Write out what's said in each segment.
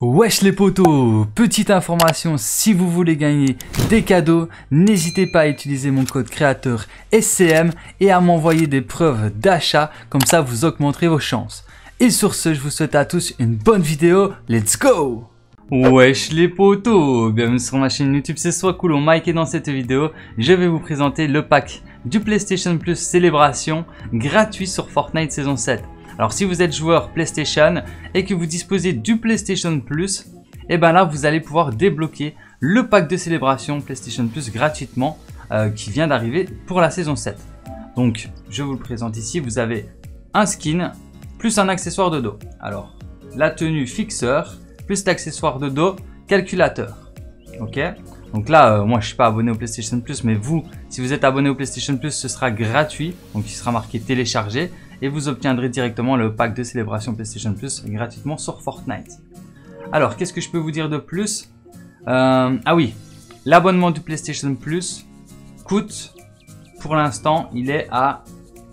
Wesh les potos, petite information, si vous voulez gagner des cadeaux, n'hésitez pas à utiliser mon code créateur SCM et à m'envoyer des preuves d'achat, comme ça vous augmenterez vos chances. Et sur ce, je vous souhaite à tous une bonne vidéo, let's go! Wesh les potos, bienvenue sur ma chaîne YouTube, c'est Swacool Mike et dans cette vidéo, je vais vous présenter le pack du PlayStation Plus Célébration gratuit sur Fortnite saison 7. Alors si vous êtes joueur PlayStation et que vous disposez du PlayStation Plus, et ben là vous allez pouvoir débloquer le pack de célébration PlayStation Plus gratuitement qui vient d'arriver pour la saison 7. Donc je vous le présente ici, vous avez un skin plus un accessoire de dos. Alors la tenue fixeur plus l'accessoire de dos calculateur. Ok, donc là moi je suis pas abonné au PlayStation Plus, mais vous si vous êtes abonné au PlayStation Plus ce sera gratuit, donc il sera marqué télécharger. Et vous obtiendrez directement le pack de célébration PlayStation Plus gratuitement sur Fortnite. Alors, qu'est-ce que je peux vous dire de plus? Ah oui, l'abonnement du PlayStation Plus coûte, pour l'instant, il est à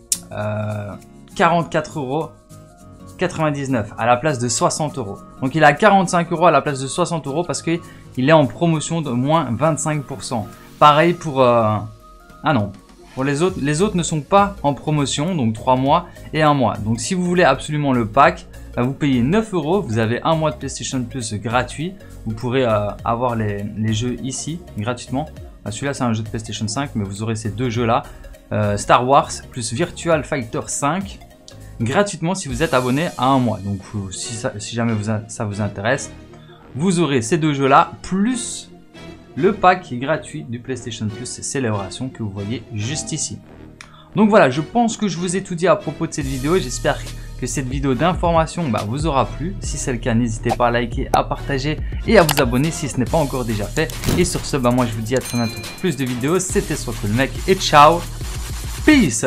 44,99 € à la place de 60 €. Donc, il est à 45 € à la place de 60 € parce qu'il est en promotion de moins 25%. Pareil pour... ah non. Pour les autres ne sont pas en promotion, donc 3 mois et 1 mois. Donc si vous voulez absolument le pack, vous payez 9 €, vous avez 1 mois de PlayStation Plus gratuit. Vous pourrez avoir les jeux ici gratuitement. Celui-là c'est un jeu de PlayStation 5, mais vous aurez ces deux jeux là. Star Wars plus Virtual Fighter 5 gratuitement si vous êtes abonné à 1 mois. Donc si jamais ça vous intéresse, vous aurez ces deux jeux là plus le pack gratuit du PlayStation Plus Célébration que vous voyez juste ici. Donc voilà, je pense que je vous ai tout dit à propos de cette vidéo. J'espère que cette vidéo d'information vous aura plu. Si c'est le cas, n'hésitez pas à liker, à partager et à vous abonner si ce n'est pas encore déjà fait. Et sur ce, moi je vous dis à très bientôt pour plus de vidéos. C'était Swacool Mec et ciao, peace.